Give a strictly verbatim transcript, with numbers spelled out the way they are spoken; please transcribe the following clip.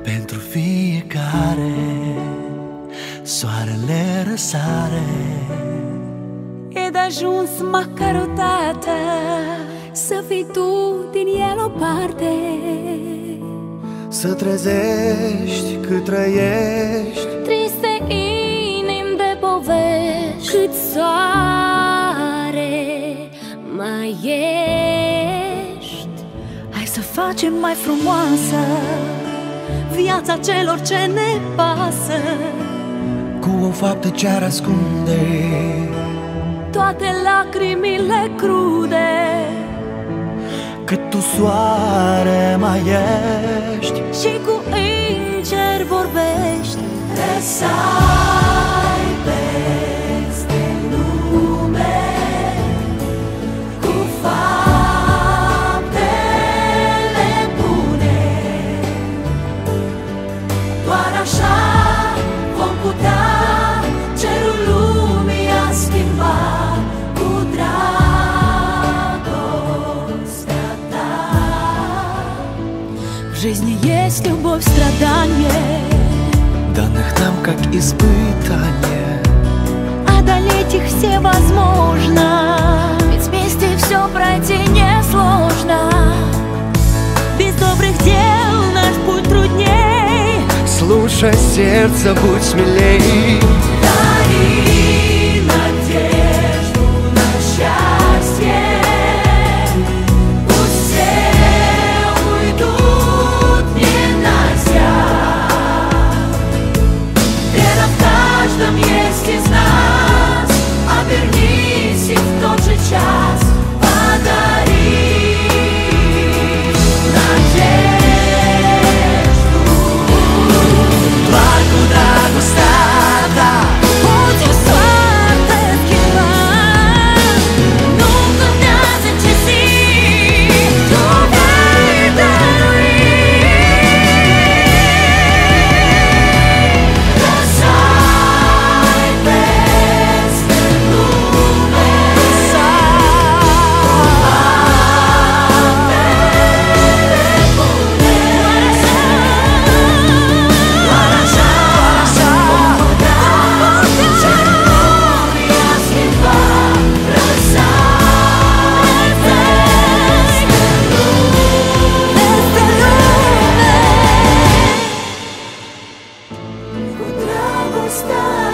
Pentru fiecare soarele răsare. E de ajuns măcar o dată să fii tu din el o parte, să trezești cât trăiești, triste inimi de povești. Cât soare mai ești. Hai să facem mai frumoasă viața celor ce ne pasă, cu o faptă ce-ar ascunde toate lacrimile crude. Cât tu soare mai ești Și cu îngeri vorbești. Răsari peste lume cu faptele bune. Doar așa vom putea cerul lumii a schimba cu dragostea ta. В жизни есть любовь, страдание, данных нам как испытание. Одолеть их все возможно, ведь вместе все пройти несложно. Без добрых дел наш путь трудней. Слушай сердце, будь смелей. Дари надежду на счастье. Пусть все уйдут ненавязя. Вера в каждом есть из нас. Обернись и в тот же час подари надежду. Doar cu dragostea ta poți o soartă schimba. Nu contează ce zi tu vei dărui. Răsari peste lume cu faptele bune. Doar așa vom putea cerul lumii a schimba. Răsari peste lume cu dragostea